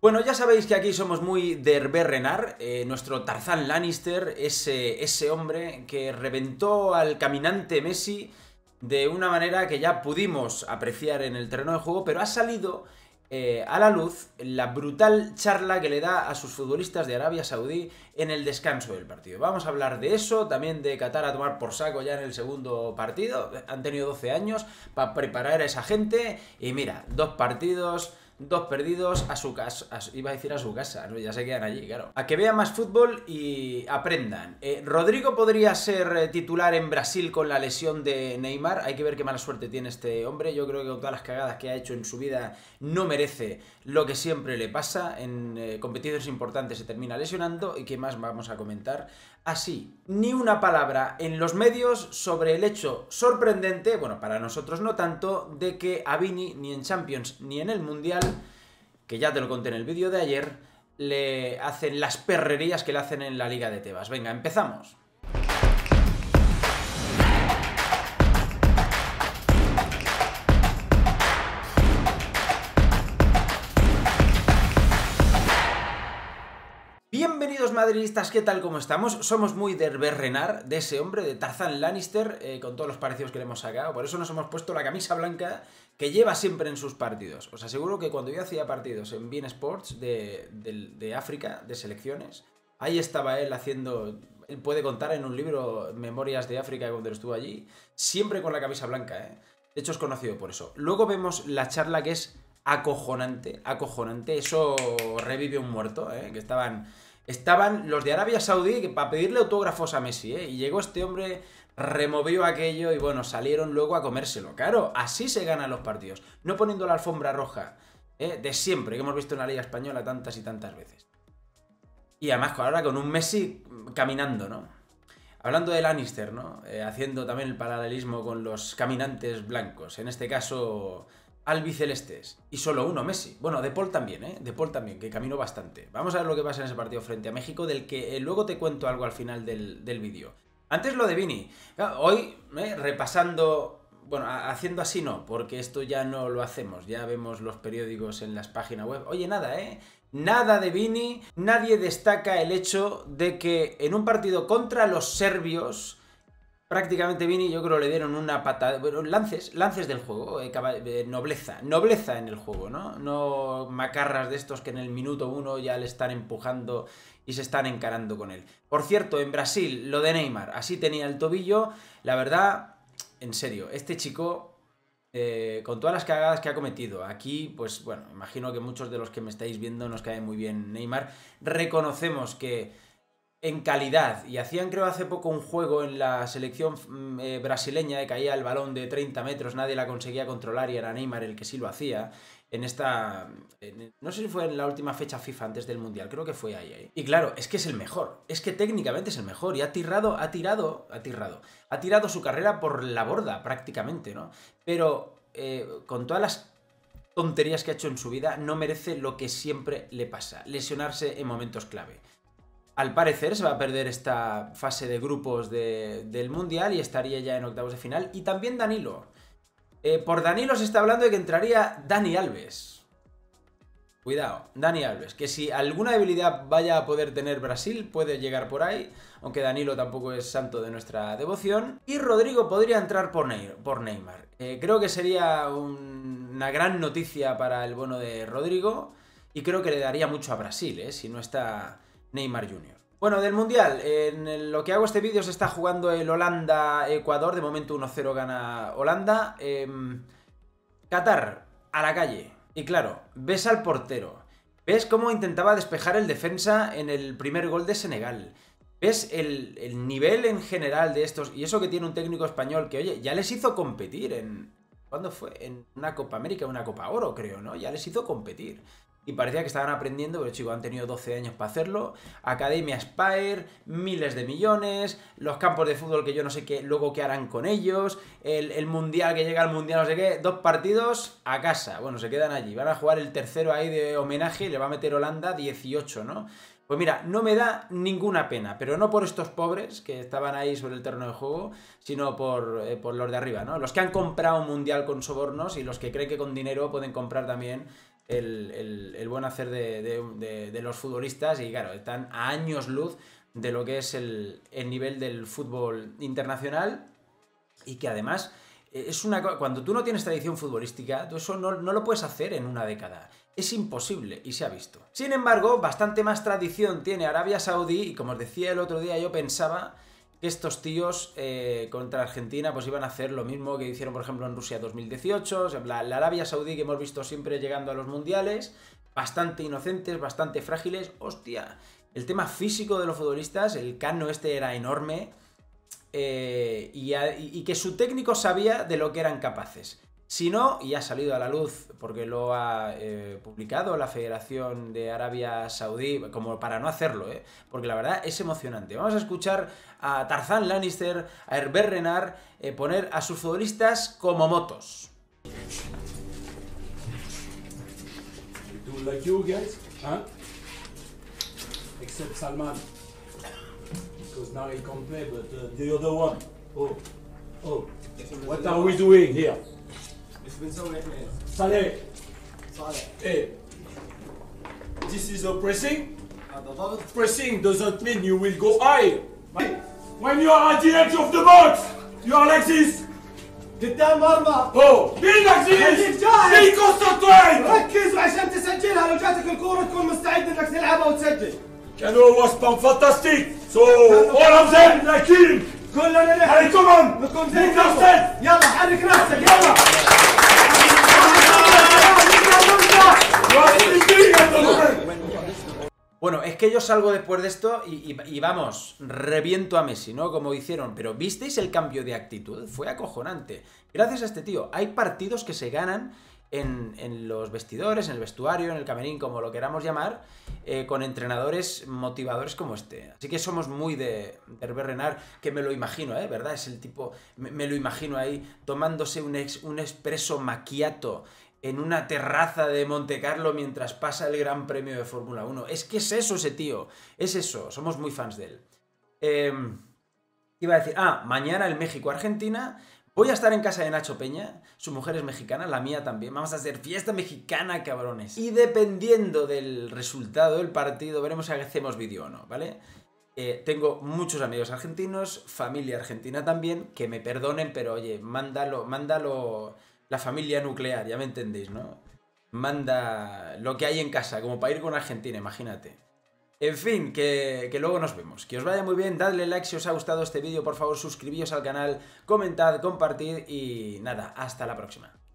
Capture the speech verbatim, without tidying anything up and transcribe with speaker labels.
Speaker 1: Bueno, ya sabéis que aquí somos muy de Hervé Renard, eh, nuestro Tarzán Lannister, ese, ese hombre que reventó al caminante Messi de una manera que ya pudimos apreciar en el terreno de juego, pero ha salido eh, a la luz la brutal charla que le da a sus futbolistas de Arabia Saudí en el descanso del partido. Vamos a hablar de eso, también de Qatar a tomar por saco ya en el segundo partido. Han tenido doce años para preparar a esa gente y mira, dos partidos... Dos perdidos a su casa, a su, iba a decir a su casa, ¿no? Ya se quedan allí, claro. A que vean más fútbol y aprendan. Eh, Rodrigo podría ser eh, titular en Brasil con la lesión de Neymar. Hay que ver qué mala suerte tiene este hombre. Yo creo que con todas las cagadas que ha hecho en su vida no merece lo que siempre le pasa. En eh, competiciones importantes se termina lesionando. ¿Y qué más vamos a comentar? Así, ni una palabra en los medios sobre el hecho sorprendente, bueno, para nosotros no tanto, de que a Vini ni en Champions ni en el Mundial, que ya te lo conté en el vídeo de ayer, le hacen las perrerías que le hacen en la Liga de Tebas. Venga, empezamos. Bienvenidos madridistas, ¿qué tal? ¿Cómo estamos? Somos muy de Hervé Renard, de ese hombre, de Tarzán Lannister, eh, con todos los parecidos que le hemos sacado. Por eso nos hemos puesto la camisa blanca que lleva siempre en sus partidos. Os aseguro que cuando yo hacía partidos en beIN Sports de, de, de África, de selecciones, ahí estaba él haciendo... Él puede contar en un libro Memorias de África cuando estuvo allí, siempre con la camisa blanca, ¿eh? De hecho es conocido por eso. Luego vemos la charla que es acojonante, acojonante. Eso revive un muerto, ¿eh? Que estaban... Estaban los de Arabia Saudí para pedirle autógrafos a Messi, ¿eh? Y llegó este hombre, removió aquello y bueno, salieron luego a comérselo. Claro, así se ganan los partidos. No poniendo la alfombra roja, ¿eh? De siempre, que hemos visto en la Liga Española tantas y tantas veces. Y además ahora con un Messi caminando, ¿no? Hablando de Lannister, ¿no? Eh, haciendo también el paralelismo con los caminantes blancos. En este caso... albicelestes. Y solo uno, Messi. Bueno, De Paul también, ¿eh? De Paul también, que caminó bastante. Vamos a ver lo que pasa en ese partido frente a México, del que eh, luego te cuento algo al final del, del vídeo. Antes lo de Vini. Hoy, eh, repasando... Bueno, haciendo así no, porque esto ya no lo hacemos. Ya vemos los periódicos en las páginas web. Oye, nada, ¿eh? Nada de Vini. Nadie destaca el hecho de que en un partido contra los serbios... Prácticamente Vini, yo creo, le dieron una patada, bueno, lances, lances del juego, eh, eh, nobleza, nobleza en el juego, ¿no? No macarras de estos que en el minuto uno ya le están empujando y se están encarando con él. Por cierto, en Brasil, lo de Neymar, así tenía el tobillo, la verdad, en serio, este chico, eh, con todas las cagadas que ha cometido, aquí, pues bueno, imagino que muchos de los que me estáis viendo nos cae muy bien Neymar, reconocemos que... en calidad, y hacían creo hace poco un juego en la selección eh, brasileña que caía el balón de treinta metros, nadie la conseguía controlar y era Neymar el que sí lo hacía, en esta, en, no sé si fue en la última fecha FIFA antes del Mundial, creo que fue ahí, ahí. Y claro, es que es el mejor, es que técnicamente es el mejor y ha tirado, ha tirado, ha tirado, ha tirado su carrera por la borda prácticamente, ¿no? Pero eh, con todas las tonterías que ha hecho en su vida, no merece lo que siempre le pasa, lesionarse en momentos clave. Al parecer se va a perder esta fase de grupos de, del Mundial y estaría ya en octavos de final. Y también Danilo. Eh, por Danilo se está hablando de que entraría Dani Alves. Cuidado, Dani Alves. Que si alguna debilidad vaya a poder tener Brasil, puede llegar por ahí. Aunque Danilo tampoco es santo de nuestra devoción. Y Rodrigo podría entrar por, Ney, por Neymar. Eh, creo que sería un, una gran noticia para el bono de Rodrigo. Y creo que le daría mucho a Brasil, eh, si no está... Neymar junior Bueno, del Mundial, en lo que hago este vídeo se está jugando el Holanda-Ecuador, de momento uno cero gana Holanda. Eh, Qatar, a la calle. Y claro, ves al portero, ves cómo intentaba despejar el defensa en el primer gol de Senegal, ves el, el nivel en general de estos, y eso que tiene un técnico español que, oye, ya les hizo competir en... ¿Cuándo fue? En una Copa América, una Copa Oro, creo, ¿no? Ya les hizo competir. Y parecía que estaban aprendiendo, pero chicos, han tenido doce años para hacerlo. Academia Spire, miles de millones, los campos de fútbol que yo no sé qué, luego qué harán con ellos, el, el Mundial que llega al Mundial no sé qué, dos partidos a casa. Bueno, se quedan allí, van a jugar el tercero ahí de homenaje y le va a meter Holanda dieciocho, ¿no? Pues mira, no me da ninguna pena, pero no por estos pobres que estaban ahí sobre el terreno de juego, sino por, eh, por los de arriba, ¿no? Los que han comprado un Mundial con sobornos y los que creen que con dinero pueden comprar también el, el, el buen hacer de, de, de, de los futbolistas y claro, están a años luz de lo que es el, el nivel del fútbol internacional y que además es una cuando tú no tienes tradición futbolística, tú eso no, no lo puedes hacer en una década. Es imposible y se ha visto. Sin embargo, bastante más tradición tiene Arabia Saudí y como os decía el otro día, yo pensaba que estos tíos eh, contra Argentina pues iban a hacer lo mismo que hicieron por ejemplo en Rusia dos mil dieciocho, o sea, la, la Arabia Saudí que hemos visto siempre llegando a los mundiales, bastante inocentes, bastante frágiles, hostia, el tema físico de los futbolistas, el cano este era enorme eh, y, a, y que su técnico sabía de lo que eran capaces. Si no, y ha salido a la luz porque lo ha eh, publicado la Federación de Arabia Saudí, como para no hacerlo, ¿eh? Porque la verdad es emocionante. Vamos a escuchar a Tarzan Lannister, a Hervé Renard, eh, poner a sus futbolistas como motos.
Speaker 2: Do like you guys, huh? Except Salman, because now he can play, but uh, the other one, oh, oh, what are we doing here? Saleh, hey, this is a pressing. Pressing doesn't mean you will go high. When you are at the edge of the box, you are like this.
Speaker 3: قدام مرمى.
Speaker 2: Oh, be like this. Be concentrate.
Speaker 3: ركز عشان تسجلها لو جاتك الكورة تكون مستعد انك تلعبها وتسجل.
Speaker 2: Cano was fantastic. So all of them like him.
Speaker 3: كلنا نحن.
Speaker 2: Allez, come on.
Speaker 3: نكون زي
Speaker 2: Move your step.
Speaker 3: يلا حرك راسك يلا.
Speaker 2: You are sleeping at the moment.
Speaker 1: Bueno, es que yo salgo después de esto y, y, y vamos, reviento a Messi, ¿no? Como hicieron, pero ¿visteis el cambio de actitud? Fue acojonante. Gracias a este tío, hay partidos que se ganan en, en los vestidores, en el vestuario, en el camerín, como lo queramos llamar, eh, con entrenadores motivadores como este. Así que somos muy de, de Hervé Renard, que me lo imagino, ¿eh? ¿Verdad? Es el tipo, me, me lo imagino ahí tomándose un, ex, un espresso macchiato en una terraza de Montecarlo mientras pasa el Gran Premio de Fórmula uno. Es que es eso ese tío, es eso, somos muy fans de él. Eh, iba a decir, ah, mañana el México-Argentina, voy a estar en casa de Nacho Peña, su mujer es mexicana, la mía también, vamos a hacer fiesta mexicana, cabrones. Y dependiendo del resultado del partido, veremos si hacemos vídeo o no, ¿vale? Eh, tengo muchos amigos argentinos, familia argentina también, que me perdonen, pero oye, mándalo, mándalo... La familia nuclear, ya me entendéis, ¿no? Manda lo que hay en casa, como para ir con Argentina, imagínate. En fin, que, que luego nos vemos. Que os vaya muy bien, dadle like si os ha gustado este vídeo, por favor suscribíos al canal, comentad, compartid y nada, hasta la próxima.